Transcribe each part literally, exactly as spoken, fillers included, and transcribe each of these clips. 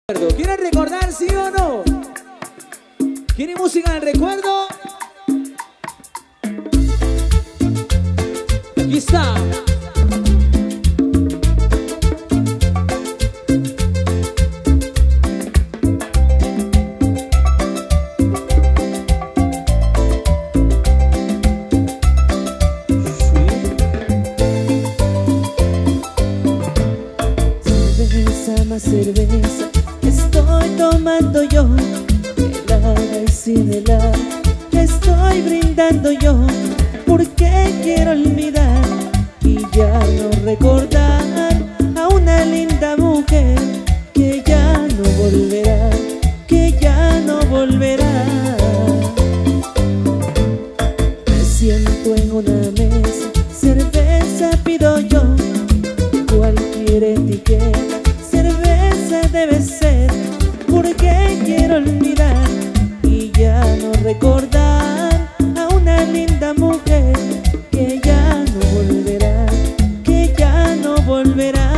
¿Quieren recordar, sí o no? ¿Quieren música del recuerdo? Aquí está. Cerveza más cerveza estoy tomando yo, helada y sin helada estoy brindando yo, porque quiero olvidar y ya no recordar a una linda mujer que ya no volverá, que ya no volverá. Me siento en una mesa, cerveza pido yo, cualquier etiqueta, cerveza debe ser, porque quiero olvidar y ya no recordar a una linda mujer que ya no volverá, que ya no volverá.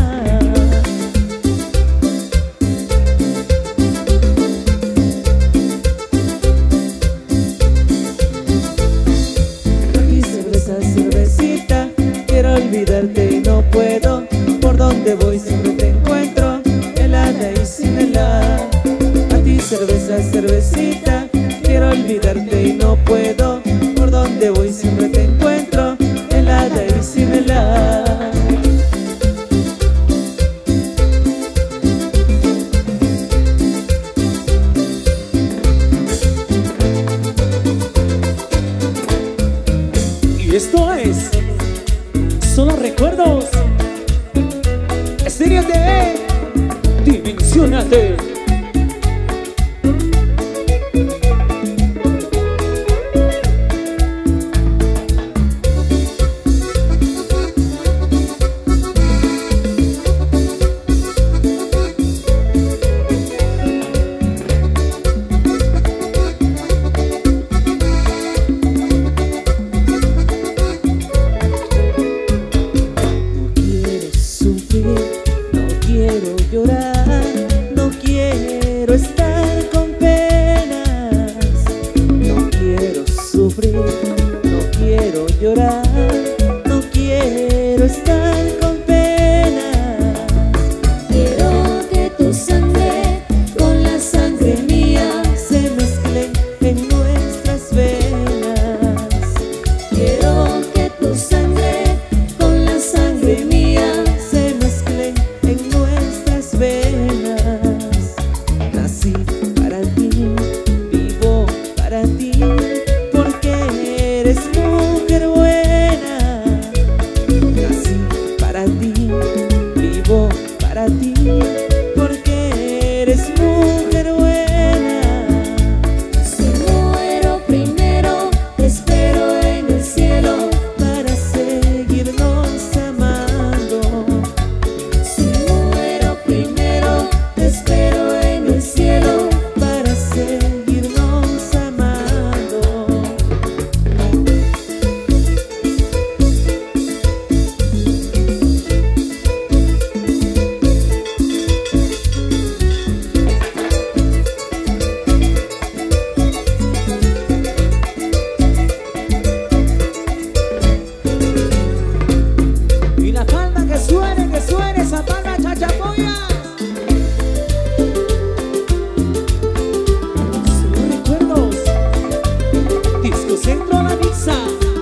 Aquí cerveza, cervecita, quiero olvidarte y no puedo, por donde voy siempre te encuentro, helada y sin helada. A ti cerveza, cervecita, quiero olvidarte y no puedo, por donde voy siempre te encuentro, helada y sin helada. Y esto es Solo Recuerdos. Estéreo T V, Dimensionate. No quiero llorar, no quiero estar con penas, no quiero sufrir, no quiero llorar, no quiero estar con penas. Quiero que tu sangre con la sangre mía se mezclen en nuestras venas. Quiero que tu sangre con la sangre mía se mezclen en nuestras venas. Nací para ti, vivo para ti, porque eres mujer buena. Nací para ti, vivo para ti, porque eres mujer buena. Si muero primero, te espero en el cielo para seguirnos amando. Si muero primero, te espero en el cielo para seguirnos amando. Y la palma que suene, que suene esa palma chachapoya. Solo Recuerdos, Disco Centro La Misa.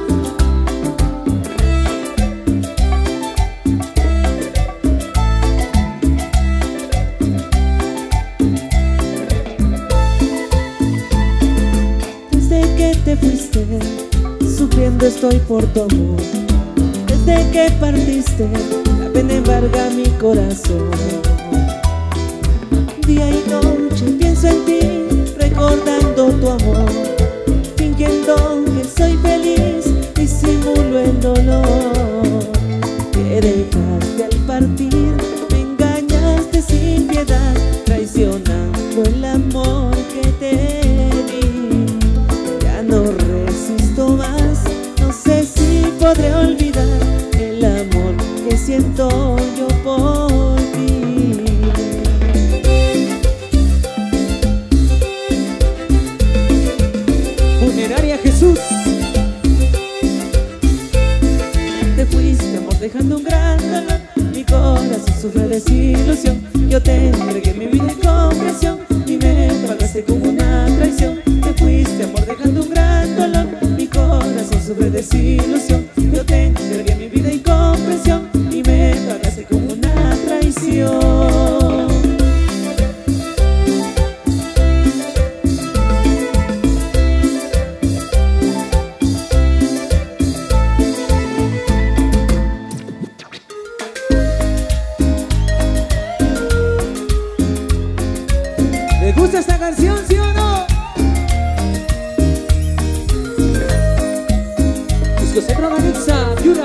Desde que te fuiste, sufriendo estoy por tu amor. Desde que partiste, la pena embarga mi corazón. Día y noche pienso en ti, recordando tu amor, fingiendo que soy feliz, disimulo el dolor que dejaste al partir. Me engañaste sin piedad, traicionando el amor que te di. Ya no resisto más, no sé si podré olvidar el amor que siento yo por ti. ¿Les gusta esta canción, sí o no? Disco Centro Manixa, Yura.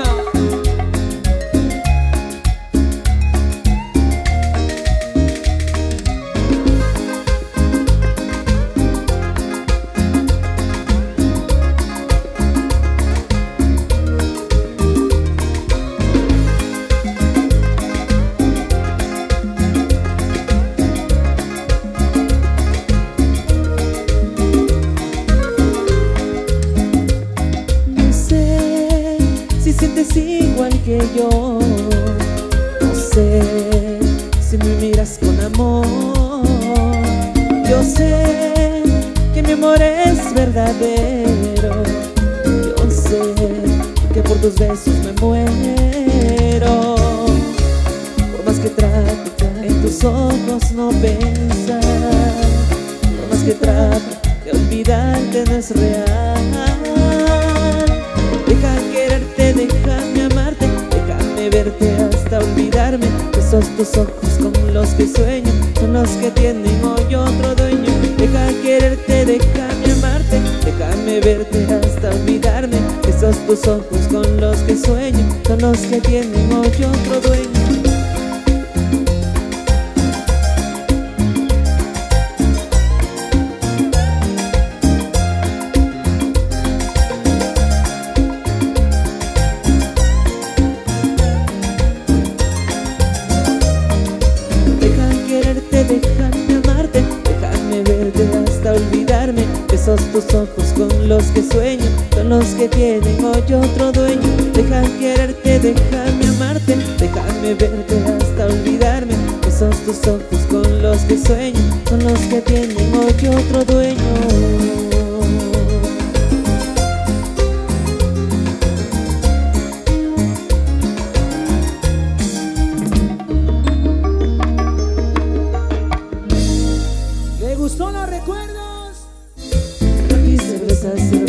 Sientes igual que yo, no sé si me miras con amor. Yo sé que mi amor es verdadero. Yo sé que por tus besos me muero. Por más que trate en tus ojos no pensar, por más que trate de olvidarte no es real. Deja quererte, déjame amarte, déjame verte hasta olvidarme. Esos tus ojos con los que sueño son los que tienen hoy otro dueño. Deja quererte, déjame amarte, déjame verte hasta olvidarme. Esos tus ojos con los que sueño son los que tienen hoy otro dueño. Déjame amarte, déjame verte hasta olvidarme. Esos tus ojos con los que sueño son los que tienen hoy otro dueño. Deja quererte, déjame amarte, déjame verte hasta olvidarme. Esos tus ojos con los que sueño son los que tienen hoy otro dueño. ¿Le gustó los recuerdos? Mis cervezas